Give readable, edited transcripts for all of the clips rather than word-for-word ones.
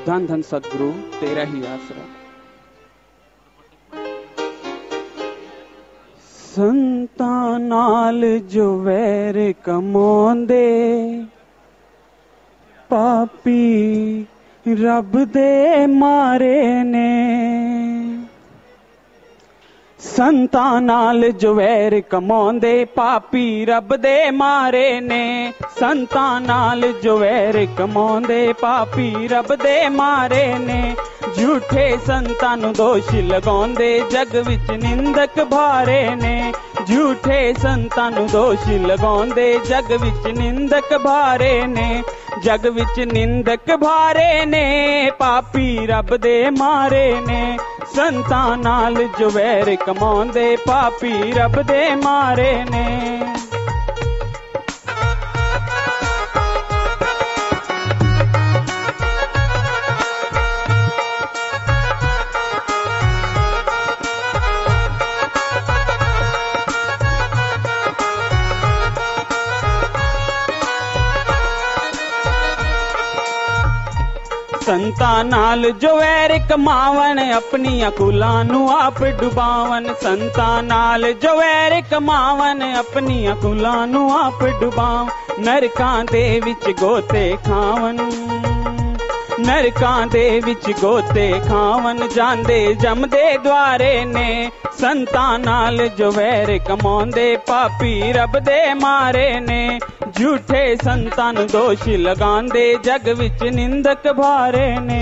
धन धन सतगुरु तेरा ही आसरा। संतां नाल जो वैर कमाउंदे पापी रब दे मारे ने। संतां नाल जो वैर कमाउंदे पापी रब दे मारे ने। संतां नाल जो वैर कमाउंदे पापी रब दे मारे ने। झूठे संतां नूं दोष लगाउंदे जग विच निंदक भारे ने। झूठे संतां नूं दोष लगाउंदे जग विच निंदक भारे ने। जग विच निंदक भारे ने पापी रब दे मारे ने। संतां नाल जो वैर कमाउंदे पापी रब दे मारे ने। संतां नाल जो वैर कमावन अपनियां कुलां नूं आप डुबावन। संतां नाल जो वैर कमावन अपनियां कुलां नूं आप डुबावन। नरकां दे विच गोते खावन। नरकां दे विच गोते खावन जांदे जमदे द्वारे ने। संतां नाल जो वैर कमाउंदे पापी रब दे मारे ने। झूठे संतां नूं दोष लगांदे जग विच निंदक भारे ने।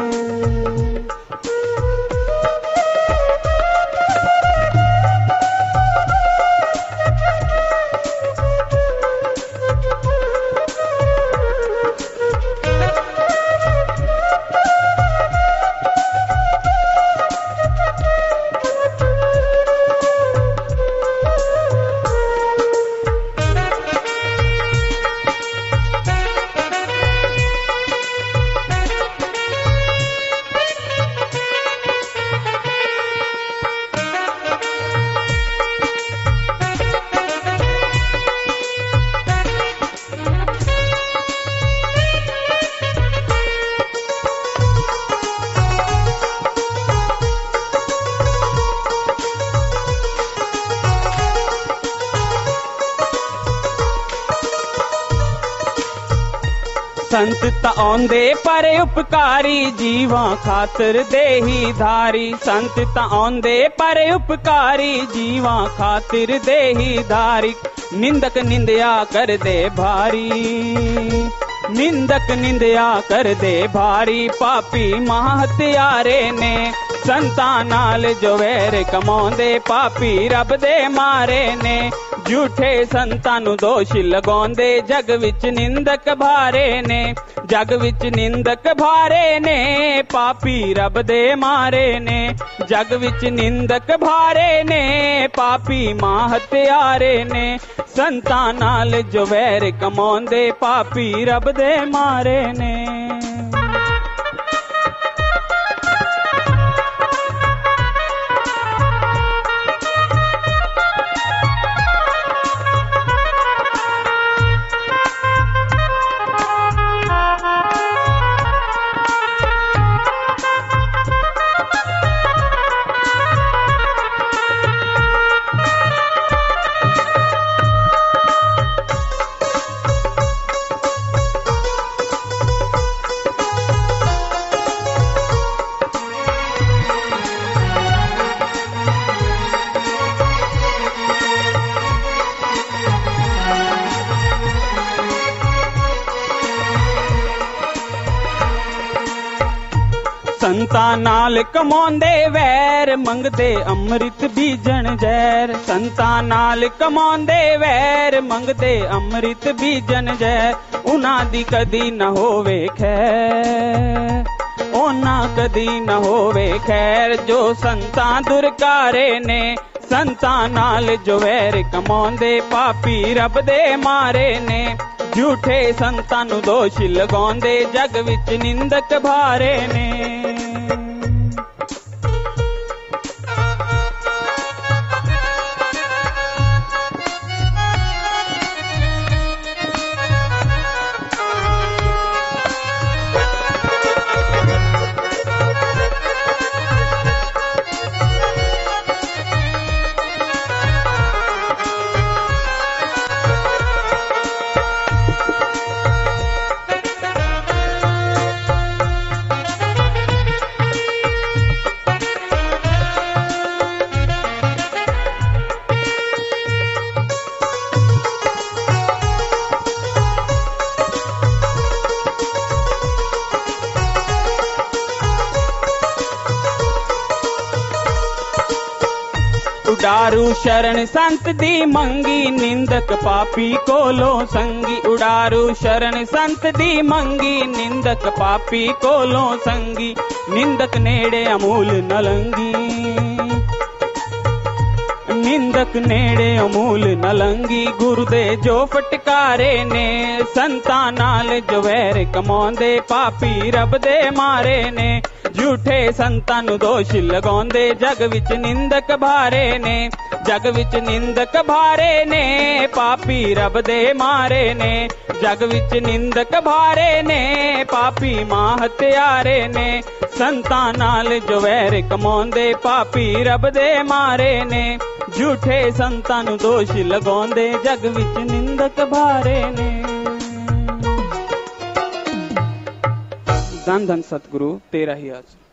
संत तां आउंदे पर उपकारी जीवां खातर देही धारी। संत तां आउंदे पर उपकारी जीवां खातिर देही धारी। निंदक निंदया कर दे भारी। निंदक निंदया कर दे भारी पापी महाहत्यारे ने। संतां नाल जो वैर कमाउंदे पापी रब दे मारे ने। झूठे संतां नूं दोष लगाउंदे जग विच निंदक भारे ने। जग विच निंदक भारे ने पापी रब दे मारे ने। जग विच निंदक भारे ने पापी महाहत्यारे ने। संतां नाल जो वैर कमाउंदे पापी रब दे मारे ने। संतां नाल कमाउंदे वैर मंगदे अमृत बीजन जैर। संतां नाल कमाउंदे वैर मंगदे अमृत बीजन जैर। उन्हां दी कदी न होवे खैर। उन्हां कदी न होवे खैर जो संतां दुरकारे ने। संतां नाल जो वैर कमाउंदे पापी रब दे मारे ने। झूठे संतां नूं दोष लगाउंदे जग विच निंदक भारे ने। उडारू शरण संत दी मंगी, निंदक पापी कोलों संगी। उडारू शरण संत दी मंगी, निंदक पापी कोलों संगी। निंदक नेड़े अमूल न लंगी, निंदक नेड़े अमूल न लंगी। गुरु दे जो फटकारे ने, संतां नाल जो वैर कमाउंदे, पापी रब दे मारे ने। झूठे संतां नूं दोष लगाउंदे, जग विच निंदक भारे ने। जग विच निंदक भारे ने, पापी रब दे मारे ने। जग विच निंदक भारे ने, पापी मां हत्यारे ने। संतां नाल जो वैर कमाउंदे, पापी रब दे मारे ने। झूठे संतां नूं दोष लगाउंदे, जग विच निंदक भारे ने। धन धन सतगुरु तेरा ही आस।